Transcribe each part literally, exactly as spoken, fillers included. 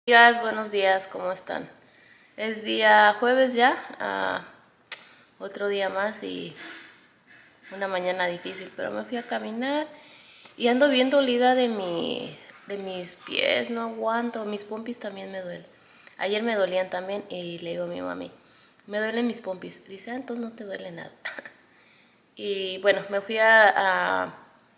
Amigas, buenos días, ¿cómo están? Es día jueves ya, uh, otro día más y una mañana difícil, pero me fui a caminar y ando bien dolida de, mi, de mis pies, no aguanto, mis pompis también me duelen. Ayer me dolían también y le digo a mi mami, me duelen mis pompis. Dice, ah, entonces no te duele nada. Y bueno, me fui a... a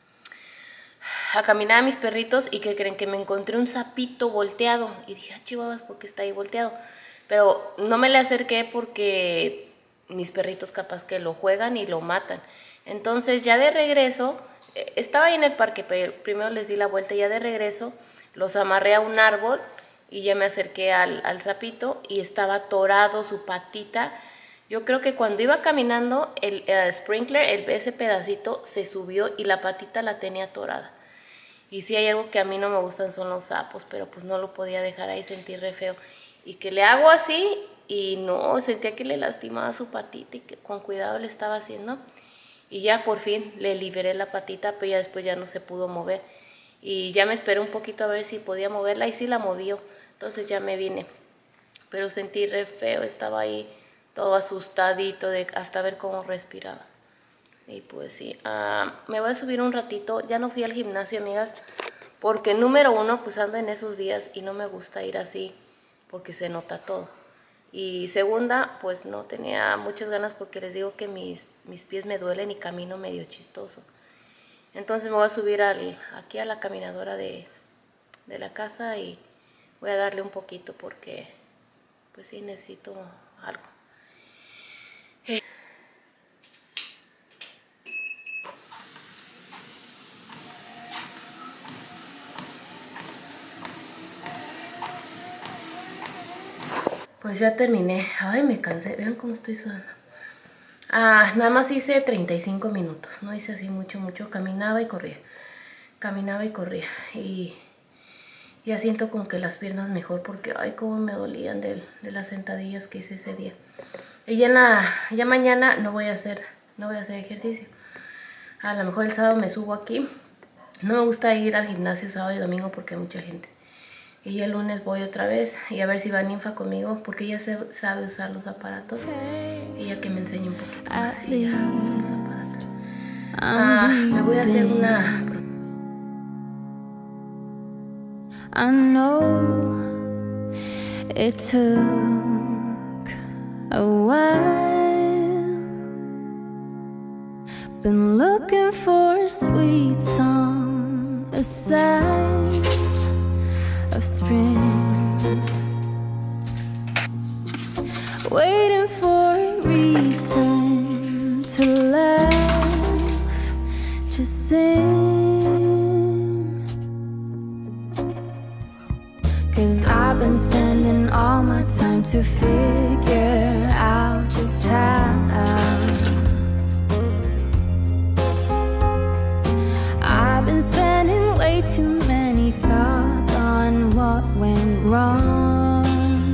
a caminar a mis perritos y que creen que me encontré un sapito volteado y dije, ah, chihuahuas, ¿por qué está ahí volteado? Pero no me le acerqué porque mis perritos capaz que lo juegan y lo matan. Entonces ya de regreso, estaba ahí en el parque, pero primero les di la vuelta y ya de regreso los amarré a un árbol y ya me acerqué al, al sapito y estaba atorado su patita. Yo creo que cuando iba caminando, el, el sprinkler, el, ese pedacito, se subió y la patita la tenía atorada. Y si hay algo que a mí no me gustan son los sapos, pero pues no lo podía dejar ahí, sentí re feo. Y que le hago así y no, sentía que le lastimaba su patita y que con cuidado le estaba haciendo. Y ya por fin le liberé la patita, pero ya después ya no se pudo mover. Y ya me esperé un poquito a ver si podía moverla y sí la movió. Entonces ya me vine. Pero sentí re feo, estaba ahí todo asustadito de hasta ver cómo respiraba. Y pues sí, uh, me voy a subir un ratito. Ya no fui al gimnasio, amigas, porque número uno, pues ando en esos días y no me gusta ir así porque se nota todo. Y segunda, pues no tenía muchas ganas porque les digo que mis, mis pies me duelen y camino medio chistoso. Entonces me voy a subir al, aquí a la caminadora de, de la casa y voy a darle un poquito porque pues sí necesito algo. Eh. Pues ya terminé. Ay, me cansé. Vean cómo estoy sudando. Ah, nada más hice treinta y cinco minutos. No hice así mucho, mucho. Caminaba y corría. Caminaba y corría. Y ya siento como que las piernas mejor porque, ay, cómo me dolían de, de las sentadillas que hice ese día. Y ya, en la, ya mañana no voy a hacer, no voy a hacer ejercicio. A lo mejor el sábado me subo aquí. No me gusta ir al gimnasio sábado y domingo porque hay mucha gente. Y ya el lunes voy otra vez y a ver si va Ninfa conmigo porque ella se, sabe usar los aparatos. Ella que me enseñe un poquito más. Ella usa los aparatos. Ah, me voy a hacer una... I know it took a while. Been looking for a sweet song, a sign of spring, waiting for a reason to laugh, to sing. Cause I've been spending all my time to figure out just how I've been spending way too many thoughts on what went wrong.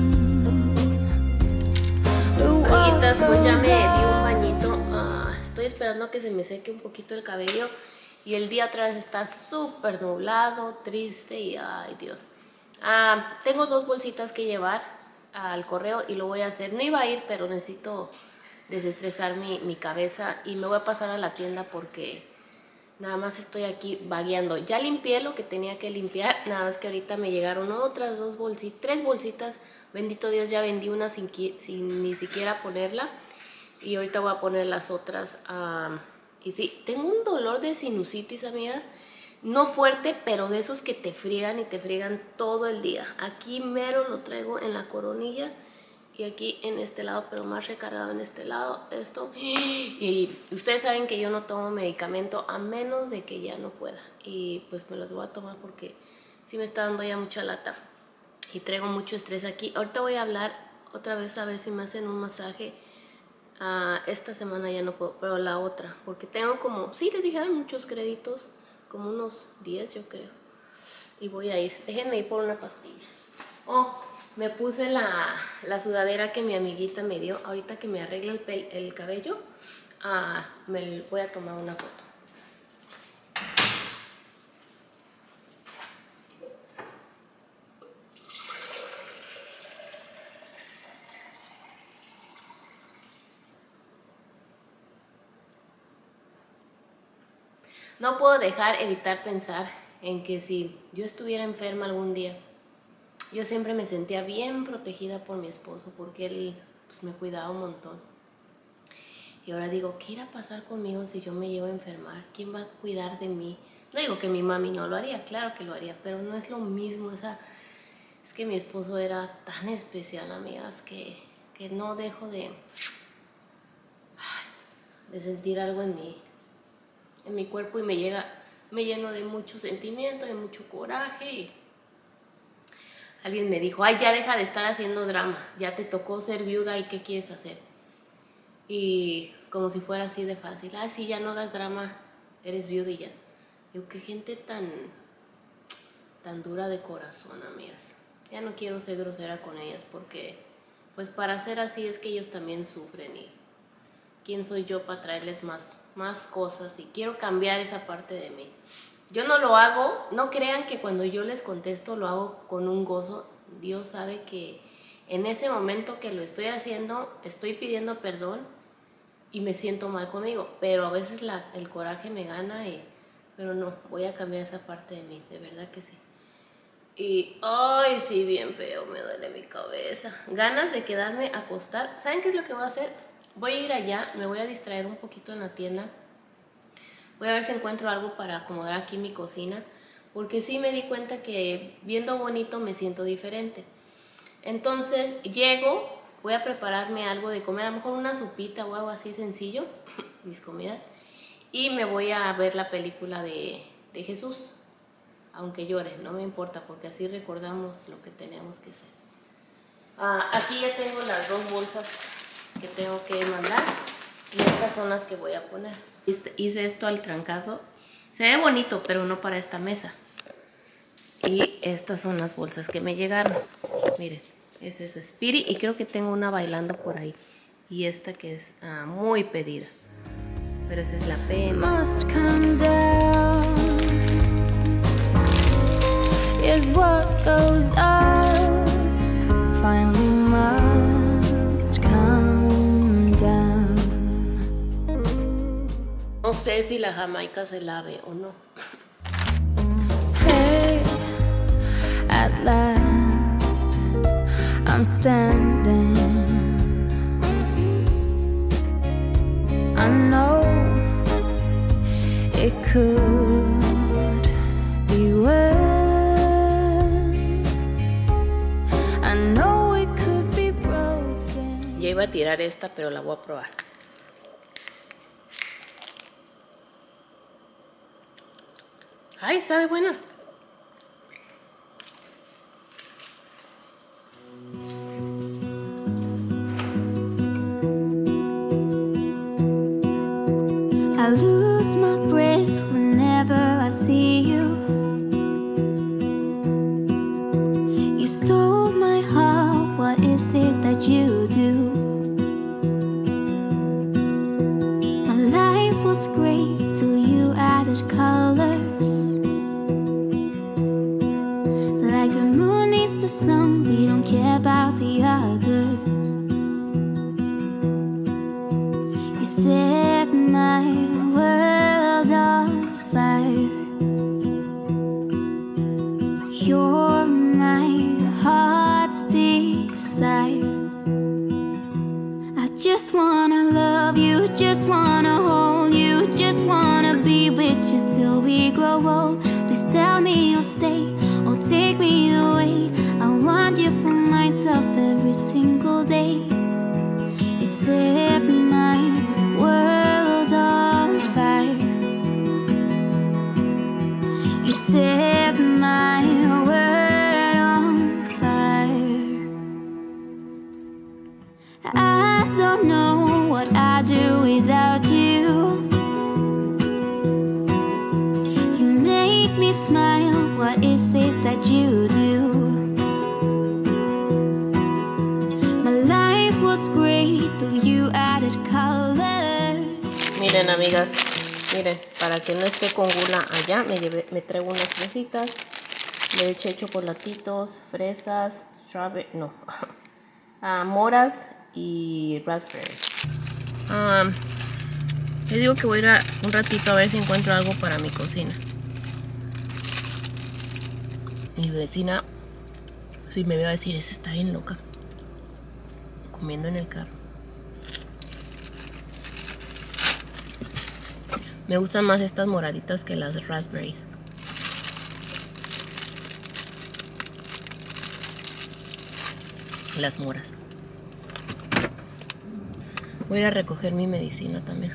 Amiguitas, pues ya me di un bañito. uh, Estoy esperando a que se me seque un poquito el cabello. Y el día otra vez está súper nublado, triste y ay Dios. Ah, tengo dos bolsitas que llevar al correo y lo voy a hacer. No iba a ir, pero necesito desestresar mi, mi cabeza y me voy a pasar a la tienda porque nada más estoy aquí vagueando. Ya limpié lo que tenía que limpiar, nada más que ahorita me llegaron otras dos bolsitas, tres bolsitas. Bendito Dios, ya vendí una sin, sin ni siquiera ponerla y ahorita voy a poner las otras. Uh, y sí, tengo un dolor de sinusitis, amigas. No fuerte, pero de esos que te friegan y te friegan todo el día. Aquí mero lo traigo en la coronilla y aquí en este lado, pero más recargado en este lado, esto. Y ustedes saben que yo no tomo medicamento a menos de que ya no pueda. Y pues me los voy a tomar porque sí me está dando ya mucha lata y traigo mucho estrés aquí. Ahorita voy a hablar otra vez a ver si me hacen un masaje. Uh, esta semana ya no puedo, pero la otra, porque tengo como, sí les dije, hay muchos créditos. Como unos diez yo creo. Y voy a ir. Déjenme ir por una pastilla. Oh, me puse la, la sudadera que mi amiguita me dio. Ahorita que me arregle el, pel, el cabello, ah, me voy a tomar una foto. no puedo dejar evitar pensar en que si yo estuviera enferma algún día, yo siempre me sentía bien protegida por mi esposo porque él pues, me cuidaba un montón. Y ahora digo, ¿qué irá a pasar conmigo si yo me llevo a enfermar? ¿Quién va a cuidar de mí? No digo que mi mami no lo haría, claro que lo haría, pero no es lo mismo. Esa, es que mi esposo era tan especial, amigas, que, que no dejo de, de sentir algo en mí, en mi cuerpo y me llega, me lleno de mucho sentimiento, de mucho coraje. Y alguien me dijo, ay, ya deja de estar haciendo drama, ya te tocó ser viuda y ¿qué quieres hacer? Y como si fuera así de fácil, ay, sí, ya no hagas drama, eres viuda y ya. Digo, qué gente tan, tan dura de corazón, amigas. Ya no quiero ser grosera con ellas porque, pues para ser así es que ellos también sufren y quién soy yo para traerles más, más cosas y quiero cambiar esa parte de mí. Yo no lo hago, no crean que cuando yo les contesto lo hago con un gozo. Dios sabe que en ese momento que lo estoy haciendo, estoy pidiendo perdón y me siento mal conmigo, pero a veces la, el coraje me gana y... Pero no, voy a cambiar esa parte de mí, de verdad que sí. Y, ay, sí, bien feo, me duele mi cabeza. Ganas de quedarme a acostar. ¿Saben qué es lo que voy a hacer? Voy a ir allá, me voy a distraer un poquito en la tienda. Voy a ver si encuentro algo para acomodar aquí mi cocina. Porque sí me di cuenta que viendo bonito me siento diferente. Entonces, llego, voy a prepararme algo de comer. A lo mejor una sopita o algo así sencillo, mis comidas. Y me voy a ver la película de, de Jesús, aunque llore, no me importa, porque así recordamos lo que tenemos que hacer. Ah, aquí ya tengo las dos bolsas que tengo que mandar, y estas son las que voy a poner. Hice esto al trancazo, se ve bonito, pero no para esta mesa. Y estas son las bolsas que me llegaron. Miren, ese es Spirit, y creo que tengo una bailando por ahí. Y esta que es ah, muy pedida. Pero esa es la pena. Must come down is what goes up. Finally must come down. No sé si la Jamaica se lave o no. Hey, at last I'm standing. I know it could be worse. I know it could be broken. Ya iba a tirar esta, pero la voy a probar. Ay, sabe buena. I lose my breath whenever I see you. You stole my heart, what is it that you do? My life was great till you added colors. Like the moon needs the sun, we don't care about the others. You set my world on fire. You're my heart's desire. I just wanna love you, just wanna hold you, just wanna be with you till we grow old. Please tell me you'll stay or take me away. I want you for myself every single day. You set my world on fire. You set my world on fire. I don't know what I'd do without you. You make me smile, what is it that you do? My life was great till you added colors. Miren, amigas, miren, para que no esté con gula allá, me, llevé, me traigo unas fresitas, le eché chocolatitos, fresas, strawberry, no, uh, moras y raspberries. Um, Les digo que voy a ir a un ratito a ver si encuentro algo para mi cocina. Mi vecina, si me ve, va a decir, esa está bien loca, comiendo en el carro. Me gustan más estas moraditas que las raspberry. Las moras. Voy a ir a recoger mi medicina también.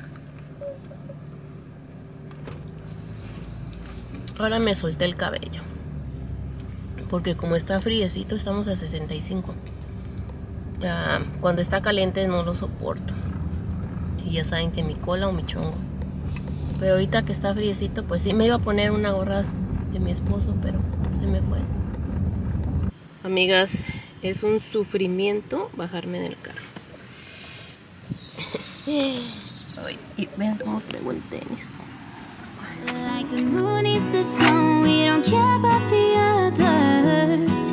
Ahora me solté el cabello, porque como está friecito, estamos a sesenta y cinco. Ah, cuando está caliente no lo soporto. Y ya saben que mi cola o mi chongo. Pero ahorita que está friecito, pues sí, me iba a poner una gorra de mi esposo, pero se me fue. Amigas, es un sufrimiento bajarme del carro. Ay, y vean cómo traigo el tenis. Like the moon is the sun, we don't care about the others.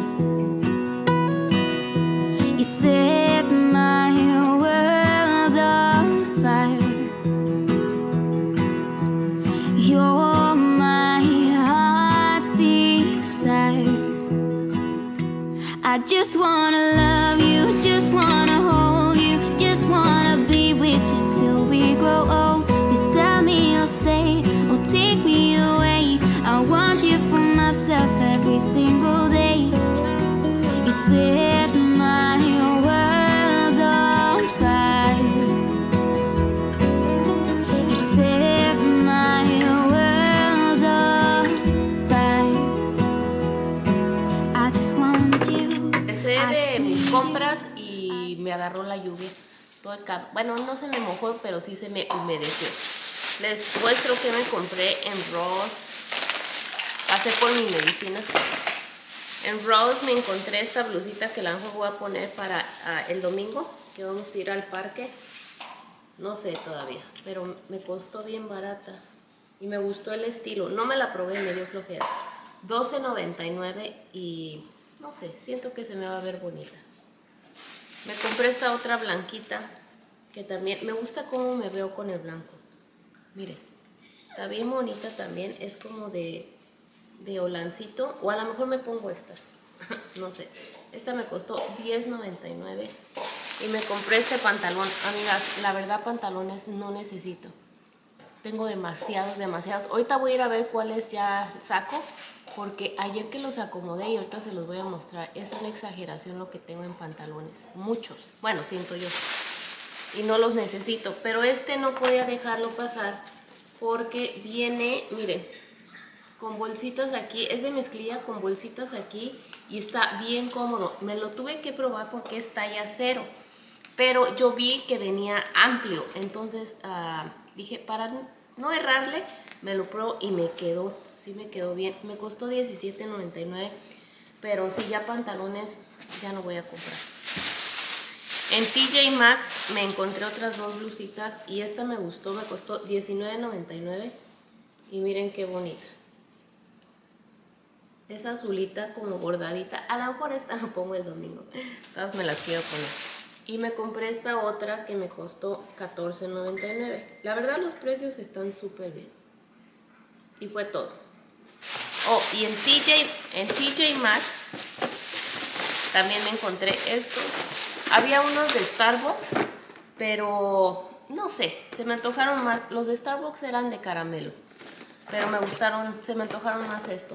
You set my world on fire. You're my heart's desire. I just wanna love you, just wanna hold you, just wanna be with you till we grow old. Just tell me you'll stay or take me away. I want you for myself every single day. You set my world on fire. You set my world on fire. I just want you. Empecé de mis compras y me agarró la lluvia. Todo el cab- bueno, no se me mojó, pero sí se me humedeció. Les muestro que me compré en Ross. Pasé por mi medicina. En Ross me encontré esta blusita que la voy a poner para uh, el domingo, que vamos a ir al parque. No sé todavía, pero me costó bien barata y me gustó el estilo. No me la probé, me dio flojera. doce noventa y nueve y no sé, siento que se me va a ver bonita. Me compré esta otra blanquita que también me gusta cómo me veo con el blanco. Miren, está bien bonita también, es como de, de holancito, o a lo mejor me pongo esta, no sé. Esta me costó diez noventa y nueve y me compré este pantalón. Amigas, la verdad pantalones no necesito. Tengo demasiados, demasiados. Ahorita voy a ir a ver cuáles ya saco, porque ayer que los acomodé y ahorita se los voy a mostrar. Es una exageración lo que tengo en pantalones. Muchos. Bueno, siento yo. Y no los necesito. Pero este no podía dejarlo pasar porque viene, miren, con bolsitas aquí. Es de mezclilla con bolsitas aquí y está bien cómodo. Me lo tuve que probar porque es talla cero. Pero yo vi que venía amplio. Entonces uh, dije, para no errarle, me lo pruebo y me quedó. Sí me quedó bien. Me costó diecisiete noventa y nueve. Pero si ya pantalones ya no voy a comprar. En T J Maxx me encontré otras dos blusitas y esta me gustó. Me costó diecinueve noventa y nueve. Y miren qué bonita. Es azulita como bordadita. A lo mejor esta la pongo el domingo. Todas me las quiero poner. Y me compré esta otra que me costó catorce noventa y nueve. La verdad los precios están súper bien. Y fue todo. Oh, y en T J, en T J Maxx también me encontré estos. Había unos de Starbucks, pero no sé, se me antojaron más. Los de Starbucks eran de caramelo, pero me gustaron, se me antojaron más estos.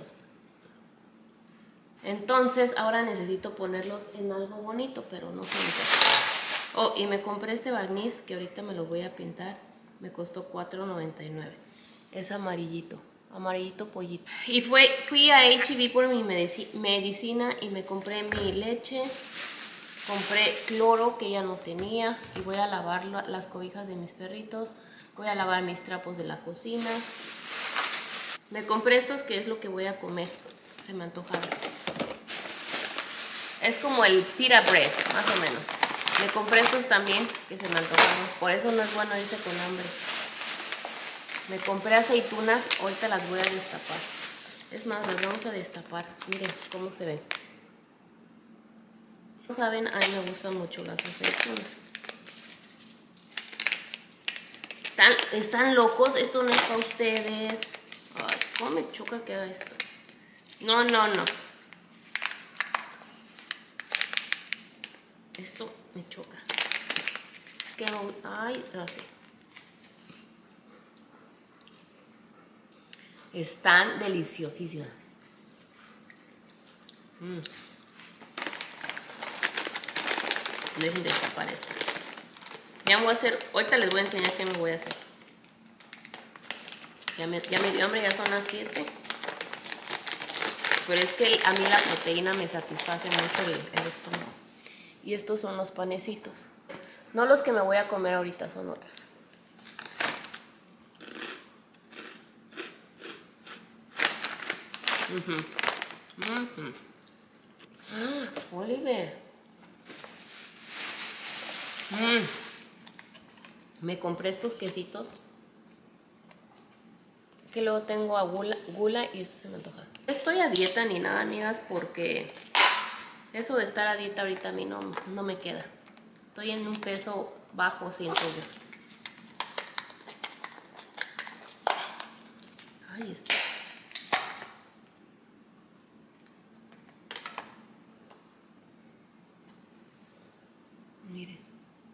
Entonces ahora necesito ponerlos en algo bonito, pero no sé. Oh, y me compré este barniz que ahorita me lo voy a pintar. Me costó cuatro noventa y nueve. Es amarillito, amarillito pollito. Y fue, fui a H E B por mi medici medicina y me compré mi leche. Compré cloro que ya no tenía y voy a lavar las cobijas de mis perritos. Voy a lavar mis trapos de la cocina. Me compré estos que es lo que voy a comer. Se me antojaron. Es como el pita bread, más o menos. Me compré estos también que se me antojaron. Por eso no es bueno irse con hambre. Me compré aceitunas. Ahorita las voy a destapar. Es más, las vamos a destapar. Miren cómo se ven. Saben, a mí me gustan mucho las aceitunas. Están, están locos, esto no es para ustedes. Ay, cómo me choca que haga esto. No, no, no. Esto me choca. Que no, ay, así. Están deliciosísimas. Mm. Dejen de tapar esto. Ya voy a hacer, ahorita les voy a enseñar qué me voy a hacer. Ya me, ya me dio hambre, ya son las siete. Pero es que a mí la proteína me satisface mucho el, el estómago. Y estos son los panecitos. No los que me voy a comer ahorita, son otros. Uh-huh. Uh-huh. Ah, Oliver. Mm. Me compré estos quesitos. Que luego tengo a gula, gula y esto se me antoja. No estoy a dieta ni nada, amigas, porque eso de estar a dieta ahorita a mí no, no me queda. Estoy en un peso bajo, siento yo. Ay, esto. Miren.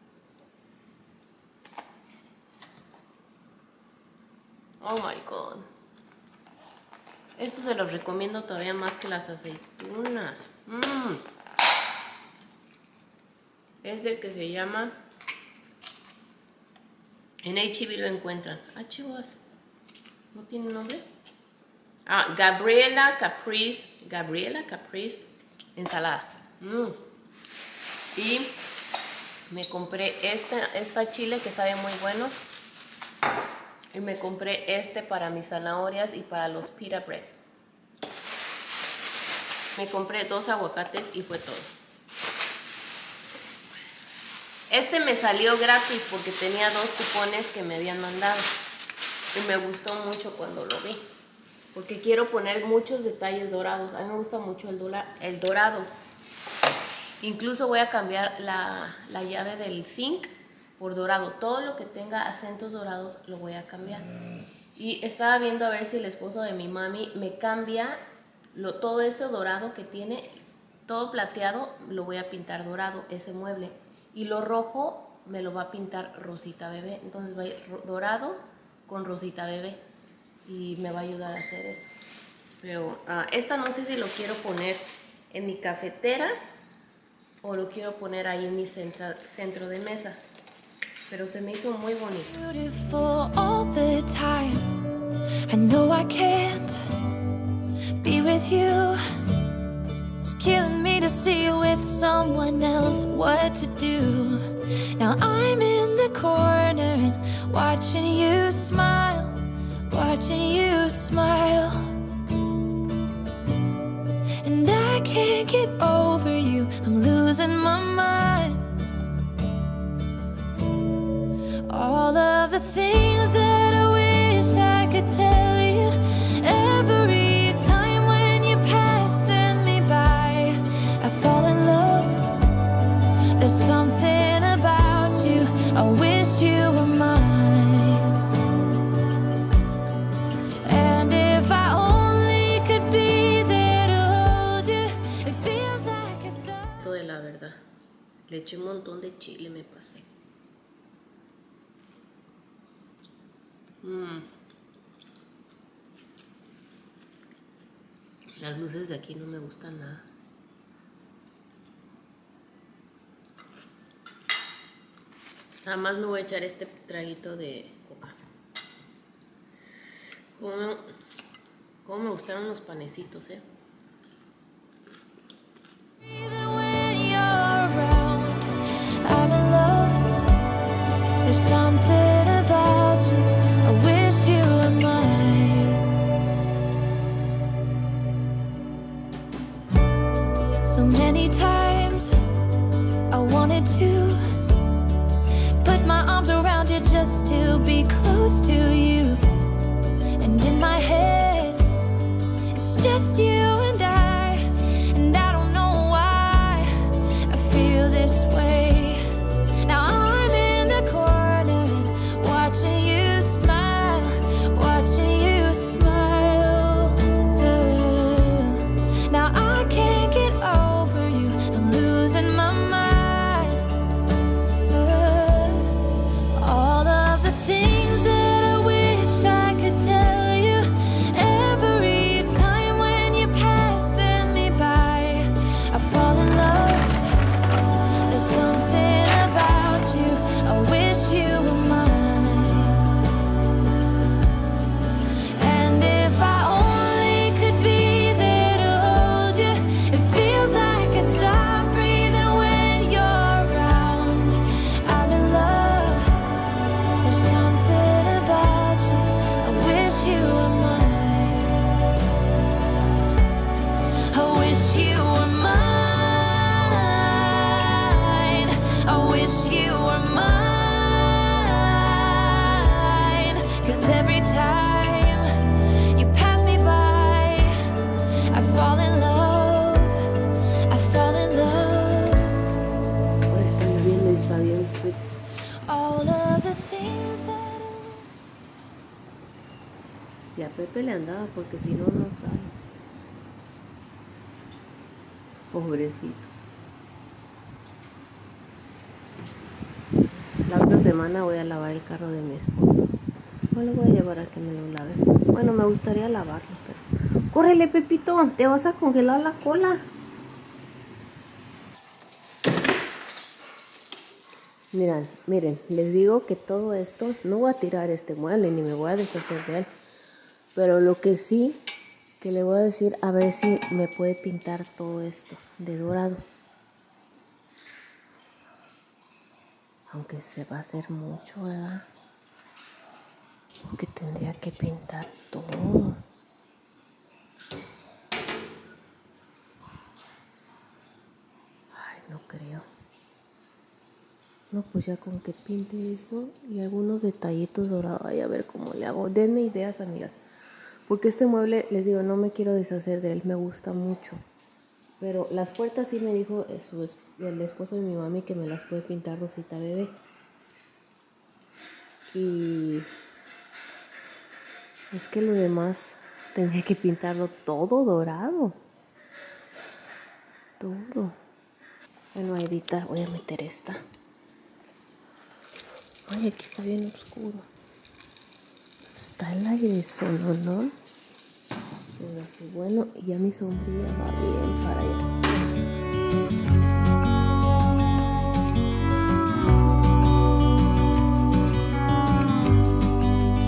Oh my god. Esto se los recomiendo todavía más que las aceitunas. Mm. Es del que se llama... En H E B lo encuentran. Ah, chivas. ¿No tiene nombre? Ah, Gabriela Caprice. Gabriela Caprice ensalada. Mm. Y me compré esta, esta chile que sabe muy bueno. Y me compré este para mis zanahorias y para los pita bread. Me compré dos aguacates y fue todo. Este me salió gratis porque tenía dos cupones que me habían mandado. Y me gustó mucho cuando lo vi. Porque quiero poner muchos detalles dorados. A mí me gusta mucho el, dola, el dorado. Incluso voy a cambiar la, la llave del zinc por dorado. Todo lo que tenga acentos dorados lo voy a cambiar. Y estaba viendo a ver si el esposo de mi mami me cambia lo, todo ese dorado que tiene, todo plateado, lo voy a pintar dorado, ese mueble. Y lo rojo me lo va a pintar Rosita Bebé. Entonces va a ir dorado con Rosita Bebé. Y me va a ayudar a hacer eso. Pero uh, esta no sé si lo quiero poner en mi cafetera o lo quiero poner ahí en mi centra, centro de mesa. Pero se me hizo muy bonito. Beautiful all the time. I know I can't be with you. It's killing me to see you with someone else. What to do? Now I'm in the corner and watching you smile, watching you smile. And I can't get over you. I'm losing my mind. All of the things that I wish I could tell you. Every time when you're passing me by, I fall in love. There's something about you, I wish you were mine. And if I only could be there to hold you, it feels like it's done. Todo de la verdad. Le eché un montón de chile, me pasé. Mm. Las luces de aquí no me gustan nada. Nada más me voy a echar este traguito de coca. Cómo me, cómo me gustaron los panecitos, eh. Even when you're around, I'm in love. There's something about you. I wish you were mine. So many times I wanted to put my arms around you just to be close to you. And in my head, it's just you and I. And I don't know why I feel this way. Now I'm in the corner and watching you wish you were mine. I wish you were mine. 'Cause every time you pass me by, I fall in love. I fall in love. Oh, está lloviendo y está bien frío. All of the things that Y a Pepe le andaba porque si no, no sale. Pobrecito. La otra semana voy a lavar el carro de mi esposo. No lo voy a llevar a que me lo lave. Bueno, me gustaría lavarlo, pero... ¡Córrele, Pepito! ¡Te vas a congelar la cola! Miren, miren, les digo que todo esto... No voy a tirar este mueble ni me voy a deshacer de él. Pero lo que sí, que le voy a decir, a ver si me puede pintar todo esto de dorado. Aunque se va a hacer mucho, ¿verdad? Porque tendría que pintar todo. Ay, no creo. No, pues ya con que pinte eso y algunos detallitos dorados. Ay, a ver cómo le hago. Denme ideas, amigas. Porque este mueble, les digo, no me quiero deshacer de él, me gusta mucho. Pero las puertas sí me dijo su, el esposo de mi mami que me las puede pintar Rosita Bebé. Y es que lo demás tendría que pintarlo todo dorado. Todo. Bueno, a editar voy a meter esta. Ay, aquí está bien oscuro. Está el aire solo, ¿no? Pero así, bueno, ya mi sombrilla va bien para allá.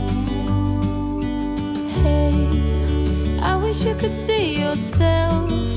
Hey, I wish you could see yourself